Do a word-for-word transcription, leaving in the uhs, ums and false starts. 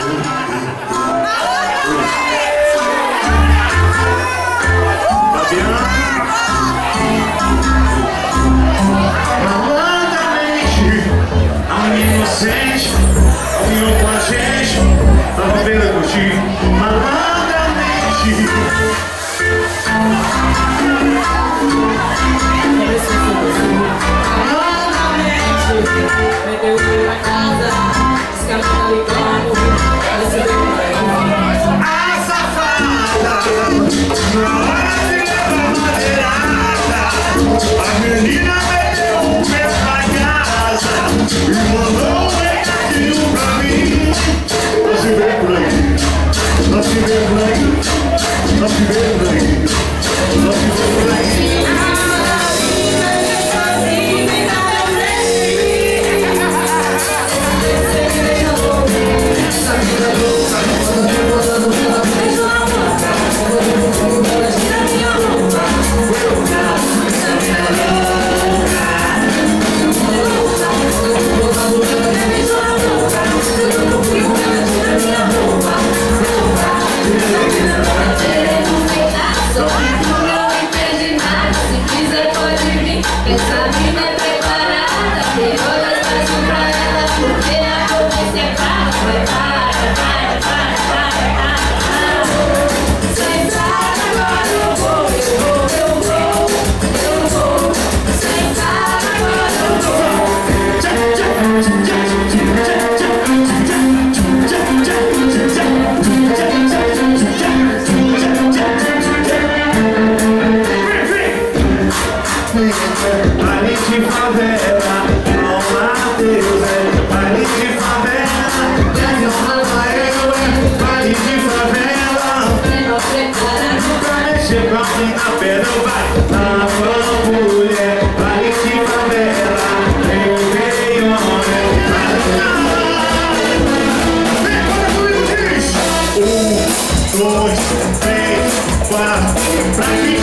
inocente, vinham com a gente pra viver a curtir malandramente. Malandramente, vendeu o filho pra casa, escapando ali como a safada, na hora de levar madeirada, a menina meteu o pé pra casa e mandou um recadinho pra mim. Nós se vê por aí, nós se vê por aí, nós se vê por aí, nós se vê por aí. Essa mina é preparada, tem outras coisas pra ela, porque a polícia é brava. Vai, para, para, para, para, para. Sentar agora eu vou, eu vou, eu vou, eu vou. Sentar agora eu vou. Baile de favela, oh Mateus, é baile de favela, é baile de favela, pra mexer com a mina pedra, vai na mão, mulher, baile de favela, vem o rei, homem, vem, bora comigo, diz! Um, dois, três, quatro, pra mim.